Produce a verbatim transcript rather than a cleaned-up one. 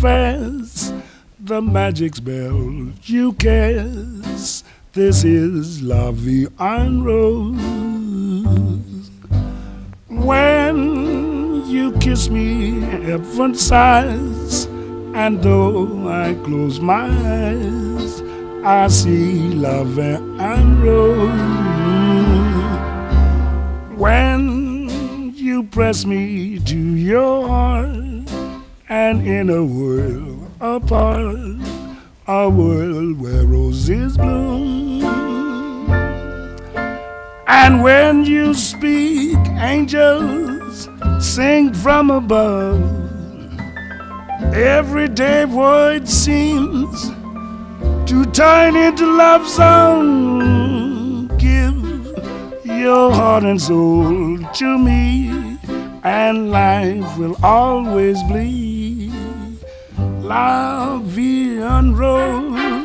confess the magic spell you cast. This is La Vie en Rose. When you kiss me, heaven sighs, and though I close my eyes, I see La Vie en Rose. When you press me to your heart, and in a world apart, a world where roses bloom. And when you speak, angels sing from above. Everyday void seems to turn into love song. Give your heart and soul to me, and life will always be La Vie en Rose.